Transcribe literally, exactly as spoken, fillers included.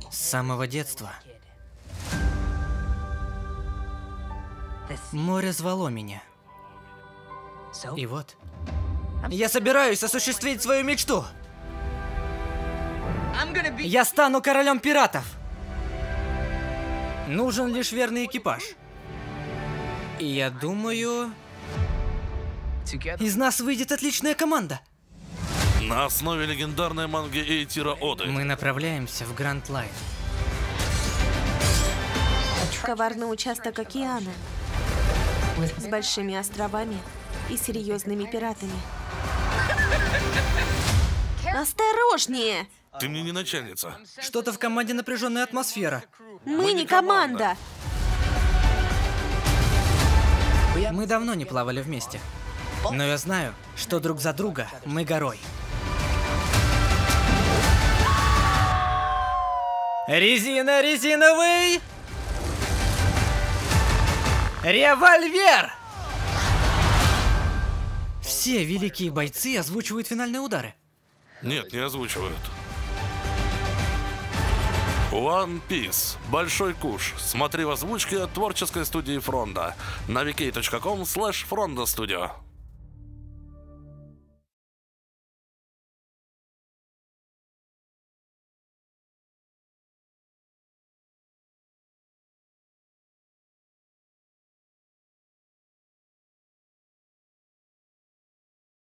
С самого детства. Море звало меня. И вот, я собираюсь осуществить свою мечту. Я стану королем пиратов. Нужен лишь верный экипаж. И я думаю, из нас выйдет отличная команда. На основе легендарной манги Эйтира Оды. Мы направляемся в Гранд Лайн. Коварный участок океана. С большими островами и серьезными пиратами. Осторожнее! Ты мне не начальница. Что-то в команде напряженная атмосфера. Мы не команда. Мы давно не плавали вместе. Но я знаю, что друг за друга мы горой. Резина, резиновый! Револьвер! Все великие бойцы озвучивают финальные удары. Нет, не озвучивают. One Piece. Большой куш. Смотри в озвучке от творческой студии Фронда. На ви кей точка ком слэш Фронда Студио.